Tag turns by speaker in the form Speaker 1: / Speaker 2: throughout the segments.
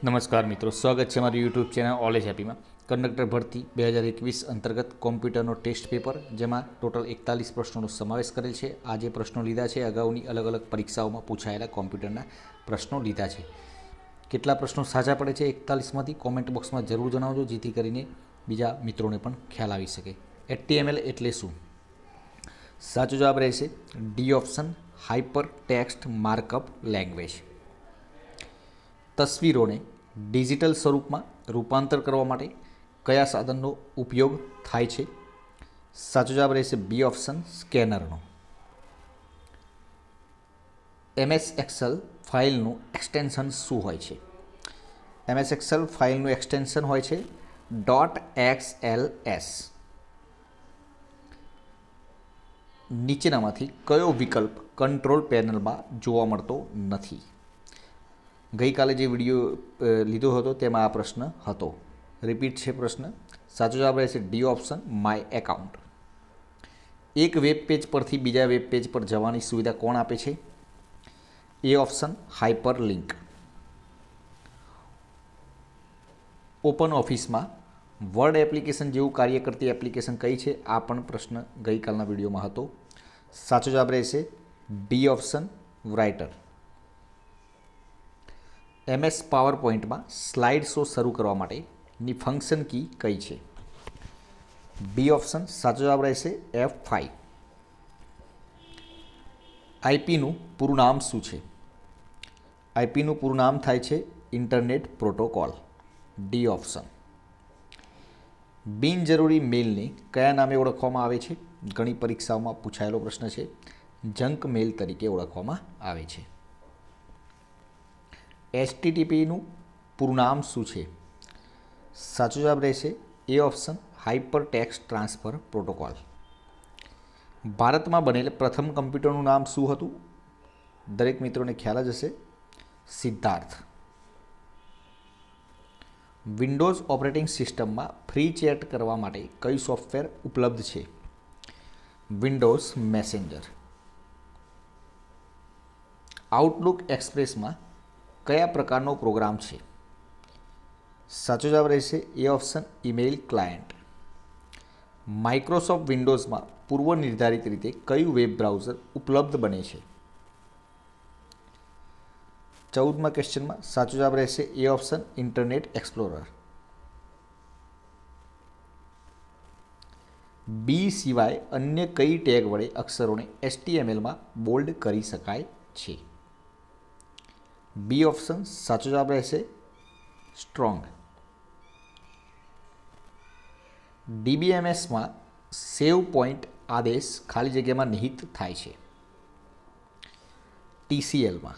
Speaker 1: નમસ્કાર મિત્રો, સ્વાગત છે મારી યુટ્યુબ ચેનલ ઓલેજ હેપીમાં. કંડક્ટર ભરતી 2021 અંતર્ગત કોમ્પ્યુટરનો ટેસ્ટ પેપર, જેમાં ટોટલ 41 પ્રશ્નોનો સમાવેશ કરેલ છે. આ જે પ્રશ્નો લીધા છે અગાઉની અલગ અલગ પરીક્ષાઓમાં પૂછાયેલા કોમ્પ્યુટરના પ્રશ્નો લીધા છે. કેટલા પ્રશ્નો સાચા પડે છે 41માંથી કોમેન્ટ બોક્સમાં જરૂર જણાવજો, જેથી કરીને બીજા મિત્રોને પણ ખ્યાલ આવી શકે. HTML એટલે શું? સાચો જવાબ રહેશે D option, hyper text markup language. તસવીરોને ડિજિટલ સ્વરૂપમાં રૂપાંતર કરવા માટે કયા સાધનનો ઉપયોગ થાય છે? સાચો જવાબ રહેશે બી ઓપ્શન, સ્કેનરનો. MS એક્સેલ ફાઇલનું એક્સટેન્શન શું હોય છે? MS એક્સેલ ફાઇલનું એક્સટેન્શન હોય છે .xls. નીચેનામાંથી કયો વિકલ્પ કંટ્રોલ પેનલમાં જોવા મળતો નથી? ગઈકાલે જે વિડીયો લીધો હતો તેમાં આ પ્રશ્ન હતો. રિપીટ છે પ્રશ્ન. સાચો જવાબ રહેશે ડી ઓપ્શન, માય એકાઉન્ટ. એક વેબ પેજ પરથી બીજા વેબ પેજ પર જવાની સુવિધા કોણ આપે છે? A option, hyper link. Open ઓફિસમાં વર્ડ એપ્લિકેશન જેવું કાર્ય કરતી એપ્લિકેશન કઈ છે? આ પણ પ્રશ્ન ગઈકાલના વિડીયોમાં હતો. સાચો જવાબ રહેશે B option, writer. MS power પોઈન્ટમાં સ્લાઇડ શો શરૂ કરવા માટેની ફંક્શન કી કઈ છે? બી ઓપ્શન, સાચો જવાબ રહેશે F5. આઈપીનું પૂરું નામ શું છે? આઈપીનું પૂરું નામ થાય છે ઇન્ટરનેટ પ્રોટોકોલ. D option. બિનજરૂરી મેલને કયા નામે ઓળખવામાં આવે છે? ઘણી પરીક્ષાઓમાં પૂછાયેલો પ્રશ્ન છે. જંક મેલ તરીકે ઓળખવામાં આવે છે. HTTPનું પૂરું નામ શું છે? સાચો જવાબ રહેશે A option, hyper text transfer protocol. ભારતમાં બનેલ પ્રથમ કમ્પ્યુટરનું નામ શું હતું? દરેક મિત્રોને ખ્યાલ જ હશે, સિદ્ધાર્થ. વિન્ડોઝ ઓપરેટિંગ સિસ્ટમમાં ફ્રી ચેટ કરવા માટે કયું સોફ્ટવેર ઉપલબ્ધ છે? Windows messenger. આઉટલુક એક્સપ્રેસમાં કયા પ્રકારનો પ્રોગ્રામ છે? સાચો જવાબ રહેશે A option, email client. Microsoft વિન્ડોઝમાં પૂર્વ નિર્ધારિત રીતે કયું વેબ બ્રાઉઝર ઉપલબ્ધ બને છે? 14મા ક્વેશ્ચનમાં સાચો જવાબ રહેશે A option, Internet Explorer. B સિવાય અન્ય કઈ ટેગ વડે અક્ષરોને HTMLમાં બોલ્ડ કરી શકાય છે? બી ઓપ્શન, સાચો જવાબ રહેશે સ્ટ્રોંગ. DBMSમાં સેવ પોઈન્ટ આદેશ ખાલી જગ્યામાં નિહિત થાય છે. TCLમાં.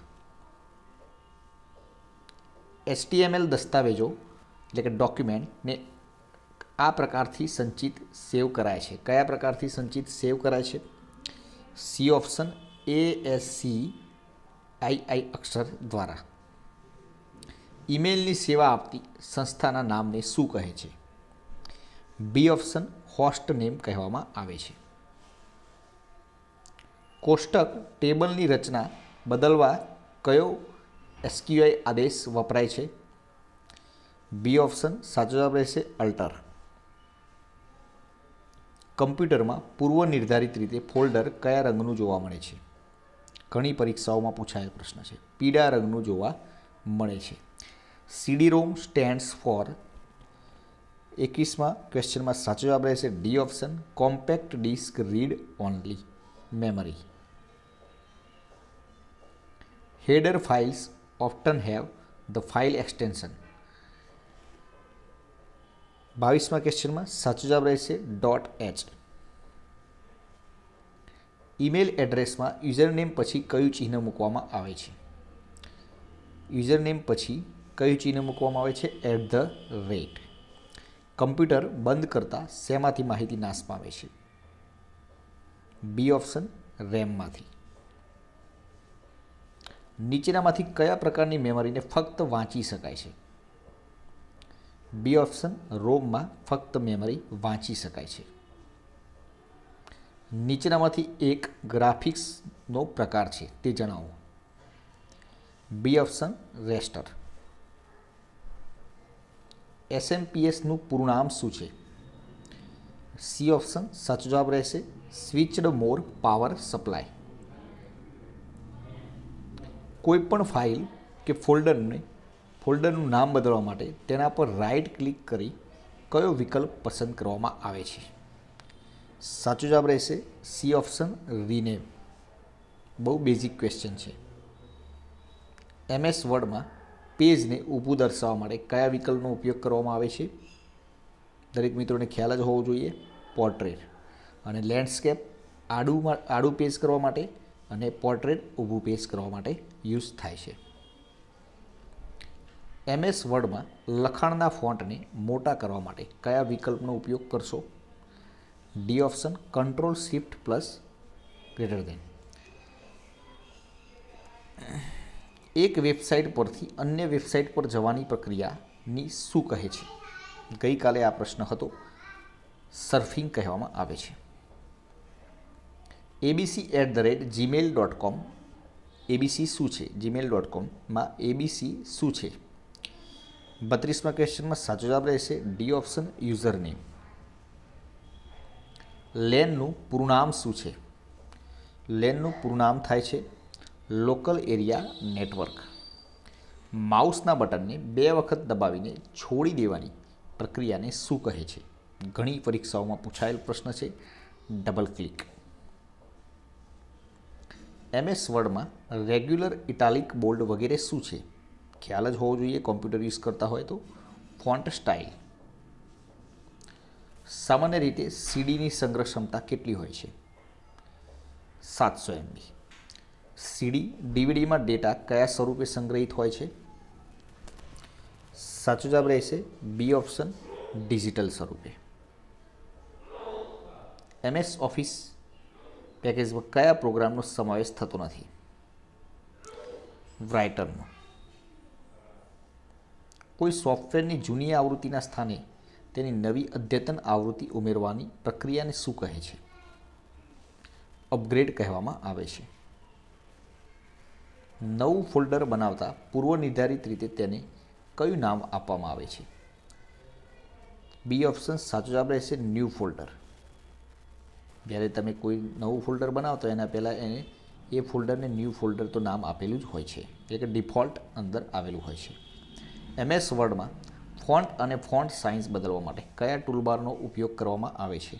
Speaker 1: HTML દસ્તાવેજો એટલે કે ડોક્યુમેન્ટને આ પ્રકારથી સંચિત સેવ કરાય છે. કયા પ્રકારથી સંચિત સેવ કરાય છે? સી ઓપ્શન, ASCII અક્ષર દ્વારા. ઈમેલની સેવા આપતી સંસ્થાના નામને શું કહે છે? બી ઓપ્શન, હોસ્ટ નેમ કહેવામાં આવે છે. કોષ્ટક ટેબલની રચના બદલવા કયો SQI આદેશ વપરાય છે? બી ઓપ્શન, સાચો જવાબ રહેશે અલ્ટર. કમ્પ્યુટરમાં પૂર્વ નિર્ધારિત રીતે ફોલ્ડર કયા રંગનું જોવા મળે છે? ઘણી પરીક્ષાઓમાં પૂછાયેલ પ્રશ્ન છે. પીળા રંગનું જોવા મળે છે. CD-ROM stands four. 21મા ક્વેશ્ચનમાં સાચો જવાબ રહેશે D option, compact disc read only memory. Header files often have the file extension. 22મા ક્વેશ્ચનમાં સાચો જવાબ રહેશે .h. ઈમેલ એડ્રેસમાં યુઝરનેમ પછી કયું ચિહ્ન મૂકવામાં આવે છે? યુઝરનેમ પછી કયું ચિહ્ન મૂકવામાં આવે છે? @ કમ્પ્યુટર બંધ કરતાં શેમાંથી માહિતી નાશ પામે છે? બી ઓપ્શન, રેમમાંથી. નીચેનામાંથી કયા પ્રકારની મેમરીને ફક્ત વાંચી શકાય છે? બી ઓપ્શન, રોમમાં ફક્ત મેમરી વાંચી શકાય છે. નીચેનામાંથી એક ગ્રાફિક્સનો પ્રકાર છે તે જણાવો. બી ઓપ્શન, રેસ્ટર. SMPSનું પૂરું નામ શું છે? સી ઓપ્શન સાચો જવાબ રહેશે સ્વિચ્ડ મોડ પાવર સપ્લાય. કોઈપણ ફાઇલ કે ફોલ્ડરનું નામ બદલવા માટે તેના પર રાઇટ ક્લિક કરી કયો વિકલ્પ પસંદ કરવામાં આવે છે? સાચો જવાબ રહેશે સી ઓપ્શન રીનેમ. બહુ બેઝિક ક્વેશ્ચન છે. MS વર્ડમાં પેજને ઊભું દર્શાવવા માટે કયા વિકલ્પનો ઉપયોગ કરવામાં આવે છે? દરેક મિત્રોને ખ્યાલ જ હોવો જોઈએ. પોર્ટ્રેટ. અને લેન્ડસ્કેપ આડું પેજ કરવા માટે અને પોર્ટ્રેટ ઊભું પેજ કરવા માટે યુઝ થાય છે. MS વર્ડમાં લખાણના ફોન્ટને મોટા કરવા માટે કયા વિકલ્પનો ઉપયોગ કરશો? D option control shift plus greater than. એક વેબસાઇટ પરથી અન્ય વેબસાઇટ પર જવાની પ્રક્રિયાની શું કહે છે? ગઈકાલે આ પ્રશ્ન હતો. સર્ફિંગ કહેવામાં આવે છે. abc@gmail.com ABC શું છે? gmail.comમાં ABC શું છે? 32મા ક્વેશ્ચનમાં સાચો જવાબ રહેશે ડી ઓપ્શન યુઝર નેમ. લેનનું પૂરું નામ શું છે? લેનનું પૂરું નામ થાય છે લોકલ એરિયા નેટવર્ક. માઉસના બટનને 2 વખત દબાવીને છોડી દેવાની પ્રક્રિયાને શું કહે છે? ઘણી પરીક્ષાઓમાં પૂછાયેલ પ્રશ્ન છે. Double click. MS વર્ડમાં રેગ્યુલર ઇટાલિક બોલ્ડ વગેરે શું છે? ખ્યાલ જ હોવો જોઈએ કોમ્પ્યુટર યુઝ કરતા હોય તો. Font style. સામાન્ય રીતે સીડીની સંગ્રહ ક્ષમતા કેટલી હોય છે? 700 MB. સીડી ડીવીડીમાં ડેટા કયા સ્વરૂપે સંગ્રહિત હોય છે? સાચો જવાબ રહેશે બી ઓપ્શન ડિજિટલ સ્વરૂપે. MS ઓફિસ પેકેજમાં કયા પ્રોગ્રામનો સમાવેશ થતો નથી? રાઇટરનો. કોઈ સોફ્ટવેરની જૂની આવૃત્તિના સ્થાને તેની નવી અદ્યતન આવૃત્તિ ઉમેરવાની પ્રક્રિયાને શું કહે છે? અપગ્રેડ કહેવામાં આવે છે. નવું ફોલ્ડર બનાવતા પૂર્વ નિર્ધારિત રીતે તેને કયું નામ આપવામાં આવે છે? બી ઓપ્શન સાચો જવાબ રહેશે ન્યૂ ફોલ્ડર. જ્યારે તમે કોઈ નવું ફોલ્ડર બનાવતો એના પહેલાં એ ફોલ્ડરને ન્યૂ ફોલ્ડર તો નામ આપેલું જ હોય છે, એટલે કે ડિફોલ્ટ અંદર આવેલું હોય છે. MS વર્ડમાં ફોન્ટ અને ફોન્ટ સાઇઝ બદલવા માટે કયા ટૂલબારનો ઉપયોગ કરવામાં આવે છે?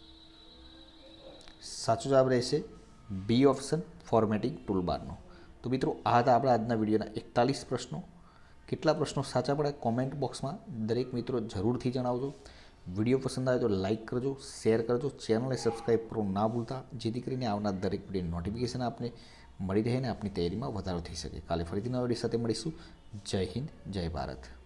Speaker 1: સાચો જવાબ રહેશે બી ઓપ્શન ફોર્મેટિંગ ટૂલબારનો. તો મિત્રો આ હતા આપણા આજના વિડીયોના 41 પ્રશ્નો. કેટલા પ્રશ્નો સાચા પડે કોમેન્ટ બોક્સમાં દરેક મિત્રો જરૂરથી જણાવજો. વિડીયો પસંદ આવે તો લાઇક કરજો, શેર કરજો, ચેનલને સબસ્ક્રાઈબ કરવું ના ભૂલતા, જેથી કરીને આવનાર દરેક વિડીયો નોટિફિકેશન આપને મળી રહે અને આપની તૈયારીમાં વધારો થઈ શકે. કાલે ફરીથી નવા વિડીયો સાથે મળીશું. જય હિન્દ, જય ભારત.